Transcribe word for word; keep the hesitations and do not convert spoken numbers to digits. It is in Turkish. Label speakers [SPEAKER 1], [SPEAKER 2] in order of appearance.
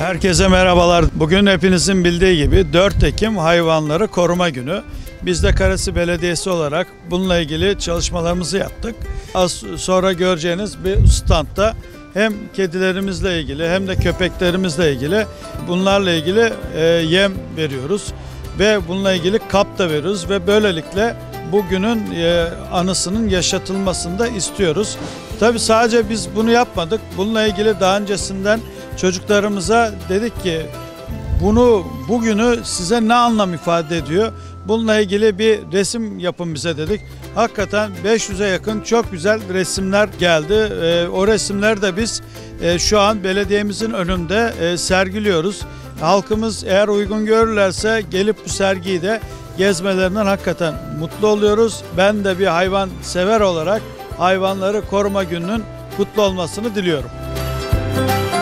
[SPEAKER 1] Herkese merhabalar. Bugün hepinizin bildiği gibi dört Ekim Hayvanları Koruma Günü. Biz de Karasi Belediyesi olarak bununla ilgili çalışmalarımızı yaptık. Az sonra göreceğiniz bir standta hem kedilerimizle ilgili hem de köpeklerimizle ilgili bunlarla ilgili e, yem veriyoruz. Ve bununla ilgili kap da veriyoruz ve böylelikle bugünün e, anısının yaşatılmasını da istiyoruz. Tabii sadece biz bunu yapmadık. Bununla ilgili daha öncesinden çocuklarımıza dedik ki bunu bugünü size ne anlam ifade ediyor? Bununla ilgili bir resim yapın bize dedik. Hakikaten beş yüze yakın çok güzel resimler geldi. E, o resimleri de biz e, şu an belediyemizin önünde e, sergiliyoruz. Halkımız eğer uygun görürlerse gelip bu sergiyi de gezmelerinden hakikaten mutlu oluyoruz. Ben de bir hayvan sever olarak Hayvanları Koruma Günü'nün kutlu olmasını diliyorum.